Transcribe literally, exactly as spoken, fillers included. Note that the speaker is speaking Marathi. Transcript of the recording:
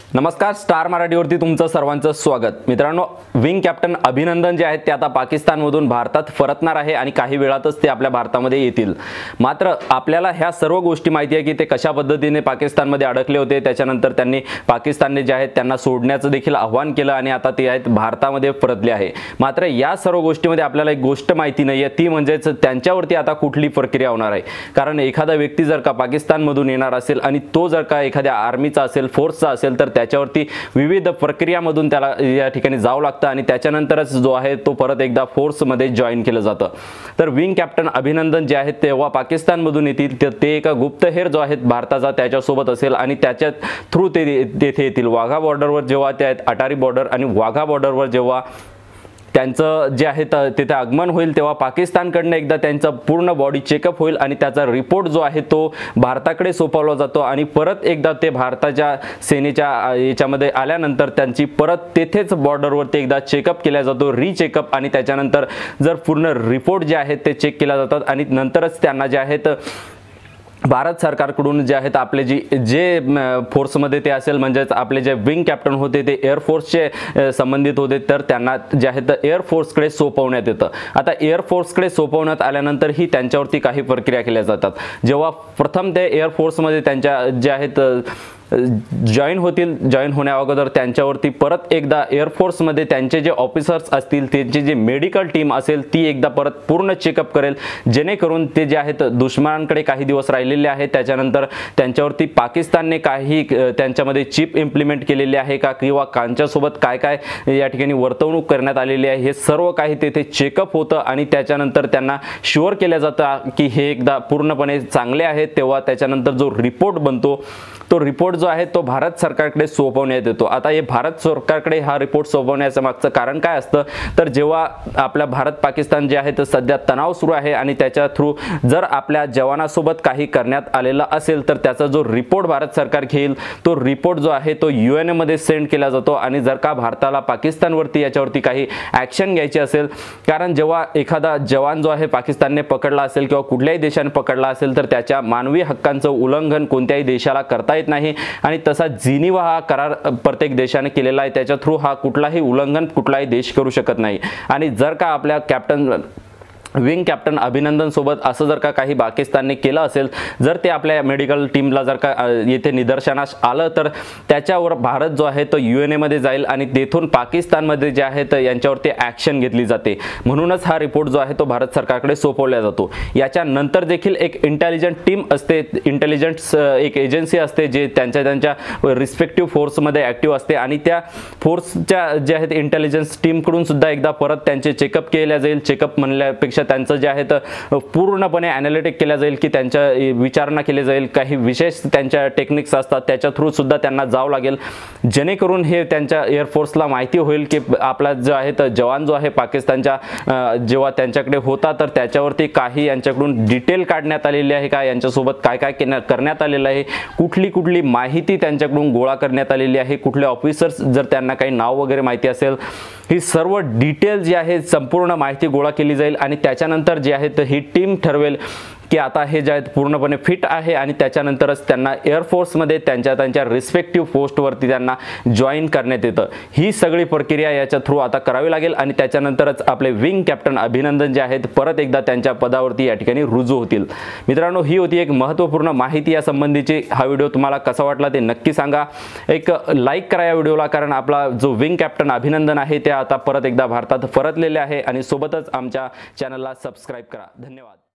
नमस्कार, स्टार मराठीवरती तुमचं सर्वांचं स्वागत। मित्रांनो, विंग कॅप्टन अभिनंदन जे आहेत ते आता पाकिस्तानमधून भारतात परतणार आहे आणि काही वेळातच ते आपल्या भारतामध्ये येतील। मात्र आपल्याला ह्या सर्व गोष्टी माहिती आहे की ते कशा पद्धतीने पाकिस्तानमध्ये अडकले होते, त्याच्यानंतर त्यांनी पाकिस्तानने जे आहेत त्यांना सोडण्याचं देखील आव्हान केलं आणि आता ते आहेत भारतामध्ये परतले आहे। मात्र या सर्व गोष्टीमध्ये आपल्याला एक गोष्ट माहिती नाहीये, ती म्हणजेच त्यांच्यावरती आता कुठली प्रक्रिया होणार आहे। कारण एखादा व्यक्ती जर का पाकिस्तानमधून येणार असेल आणि तो जर का एखाद्या आर्मीचा असेल, फोर्सचा असेल, तर त्याच्यावरती विविध प्रक्रियामधून त्याला या ठिकाणी जावं लागतं आणि त्याच्यानंतरच जो आहे तो परत एकदा फोर्समध्ये जॉईन केलं जातं। तर विंग कॅप्टन अभिनंदन जे आहेत तेव्हा पाकिस्तानमधून येतील, तर ते एका गुप्तहेर जो आहेत भारताचा त्याच्यासोबत असेल आणि त्याच्या थ्रू ते तेथे येतील। वाघा बॉर्डरवर जेव्हा ते आहेत, अटारी बॉर्डर आणि वाघा बॉर्डरवर जेव्हा त्यांचं जे आहे तिथे आगमन होईल, तेव्हा पाकिस्तानकडनं एकदा त्यांचा पूर्ण बॉडी चेकअप होईल आणि त्याचा रिपोर्ट जो आहे तो भारताकडे सोपवला जातो आणि परत एकदा ते भारताच्या सेनेच्या याच्यामध्ये आल्यानंतर त्यांची परत तेथेच बॉर्डरवरती एकदा चेकअप केला जातो, रीचेकअप, आणि त्याच्यानंतर जर पूर्ण रिपोर्ट जे आहेत ते चेक केला जातात आणि नंतरच त्यांना जे आहेत भारत सरकारकडून जे आहेत आपले जी जे फोर्समध्ये ते असेल, म्हणजेच आपले जे विंग कॅप्टन होते ते एअर फोर्सचे संबंधित होते, तर त्यांना जे आहेत एअर फोर्सकडे सोपवण्यात येतं। आता एअर फोर्सकडे सोपवण्यात आल्यानंतर ही त्यांच्यावरती काही प्रक्रिया केल्या जातात। जेव्हा प्रथम ते एअर फोर्समध्ये त्यांच्या जे आहेत जॉईन होतील, जॉईन होण्या अगोदर त्यांच्यावरती परत एकदा एअरफोर्समध्ये त्यांचे जे ऑफिसर्स असतील, त्यांची जी मेडिकल टीम असेल ती एकदा परत पूर्ण चेकअप करेल, जेणेकरून ते जे आहेत दुश्मनांकडे काही दिवस राहिलेले आहेत त्याच्यानंतर त्यांच्यावरती पाकिस्तानने काही त्यांच्यामध्ये चिप इम्प्लिमेंट केलेली आहे का किंवा कांच्यासोबत काय काय या ठिकाणी वर्तवणूक करण्यात आलेली आहे, हे सर्व काही तेथे चेकअप होतं आणि त्याच्यानंतर त्यांना शुअर केलं जातं की हे एकदा पूर्णपणे चांगले आहेत। तेव्हा त्याच्यानंतर जो रिपोर्ट बनतो तो रिपोर्ट जो आहे तो भारत सरकारकडे सोपवण्यात येतो। आता हे भारत सरकारकडे हा रिपोर्ट सोपवण्याचं मागचं कारण काय असतं, तर जेव्हा आपल्या भारत पाकिस्तान जे आहे तर सध्या तणाव सुरू आहे आणि त्याच्या थ्रू जर आपल्या जवानासोबत काही करण्यात आलेला असेल तर त्याचा जो रिपोर्ट भारत सरकार घेईल तो रिपोर्ट जो आहे तो यूएन मध्ये सेंड केला जातो आणि जर का भारताला पाकिस्तानवरती याच्यावरती काही ॲक्शन घ्यायची असेल, कारण जेव्हा एखादा जवान जो आहे पाकिस्तानने पकडला असेल किंवा कुठल्याही देशाने पकडला असेल तर त्याच्या मानवी हक्कांचं उल्लंघन कोणत्याही देशाला करता येत नाही आणि तसा जिनिवा हा करार प्रत्येक देशाने केलेला आहे, त्याच्या थ्रू हा कुठलाही उल्लंघन कुठलाही देश करू शकत नाही। आणि जर का आपल्या कॅप्टन विंग कॅप्टन अभिनंदन सोबत असं जर का काही पाकिस्तानने केलं असेल, जर ते आपल्या मेडिकल टीमला जर का येथे निदर्शनास आलं तर त्याच्यावर भारत जो आहे तो यूएनए मध्ये जाईल आणि तेथून पाकिस्तानमध्ये जे आहे तर यांच्यावरती ॲक्शन घेतली जाते। म्हणूनच हा रिपोर्ट जो आहे तो भारत सरकारकडे सोपवला जातो। याच्यानंतर देखील एक इंटेलिजंट टीम असते, इंटेलिजंट एक एजन्सी असते जे त्यांच्या त्यांच्या रिस्पेक्टिव्ह फोर्समध्ये ॲक्टिव्ह असते आणि त्या फोर्सच्या जे आहेत इंटेलिजन्स टीमकडून सुद्धा एकदा परत त्यांचे चेकअप केले जाईल। चेकअप म्हणल्यापेक्षा त्यांचं जे आहे तर पूर्णपणे ॲनालिटिक केलं जाईल की त्यांच्या विचारणा केली जाईल, काही विशेष त्यांच्या टेक्निक्स असतात त्याच्या थ्रू सुद्धा त्यांना जावं लागेल, जेणेकरून हे त्यांच्या एअरफोर्सला माहिती होईल की आपला जो आहे तर जवान जो आहे पाकिस्तानच्या जेव्हा त्यांच्याकडे होता तर त्याच्यावरती काही यांच्याकडून डिटेल काढण्यात आलेली आहे का, यांच्यासोबत काय काय करण्यात आलेलं आहे, कुठली कुठली माहिती त्यांच्याकडून गोळा करण्यात आलेली आहे, कुठले ऑफिसर्स जर त्यांना काही नाव वगैरे माहिती असेल, ही सर्व डिटेल जी आहे संपूर्ण माहिती गोळा केली जाईल आणि त्याच्यानंतर जे आहे तर ही टीम ठरवेल की आता हे जे आहेत पूर्णपणे फिट आहे आणि त्याच्यानंतरच त्यांना एअरफोर्समध्ये त्यांच्या त्यांच्या रिस्पेक्टिव्ह पोस्टवरती त्यांना जॉईन करण्यात येतं। ही सगळी प्रक्रिया याच्या थ्रू आता करावी लागेल आणि त्याच्यानंतरच आपले विंग कॅप्टन अभिनंदन जे आहेत परत एकदा त्यांच्या पदावरती या ठिकाणी रुजू होतील। मित्रांनो, ही होती एक महत्त्वपूर्ण माहिती या संबंधीची। हा व्हिडिओ तुम्हाला कसा वाटला ते नक्की सांगा, एक लाईक करा या व्हिडिओला, कारण आपला जो विंग कॅप्टन अभिनंदन आहे ते आता परत एकदा भारतात परतलेले आहे आणि सोबतच आमच्या चॅनलला सबस्क्राईब करा। धन्यवाद।